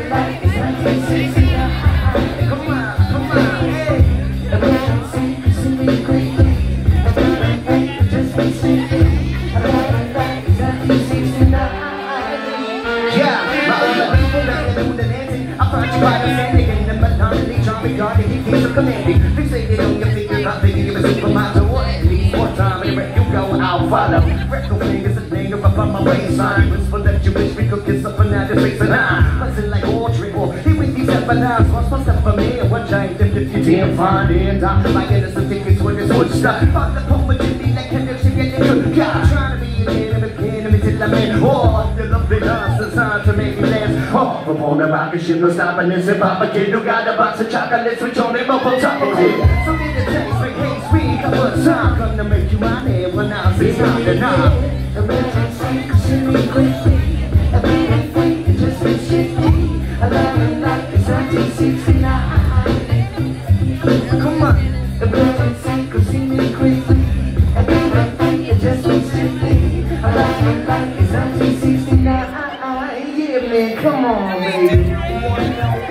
like it's 1969. Come on, hey. Emergency, see me quickly. Just be simply. I like it's 1969. Yeah, my own people that they do the dancing. I find you by the standing in the monotony, jumping guard, and he keeps commanding. Fixated on your figure, I'm thinking you're a supervisor. What? At least one time, anywhere you go, I'll follow. Freckle fingers, a thing up on my waistline. Whisper that you wish we could kiss up and out your face and I'm buzzing like Audrey, or here with these empanadas. What's my step for me? And what giant if you didn't find it? I'm like innocent tickets when it's switched up. Fuck the pump, but you be like connection, get the good guy. Trying to be an enemy till I'm in. Oh, the love big us, it's time to make me dance. Oh, from on the rocket ship, no stopping this hip hop again. You got a box of chocolates with your name up on top of it. So get the taste, make hate sweet. Couple of time, come to make you my name when I say stop the knob. Emergency, see me quickly. Everything just be shifty. I love it like it's 1969. Come on. Emergency, see me quickly. Everything just be shifty. I love it like it's 1969. Yeah, man, come on, baby.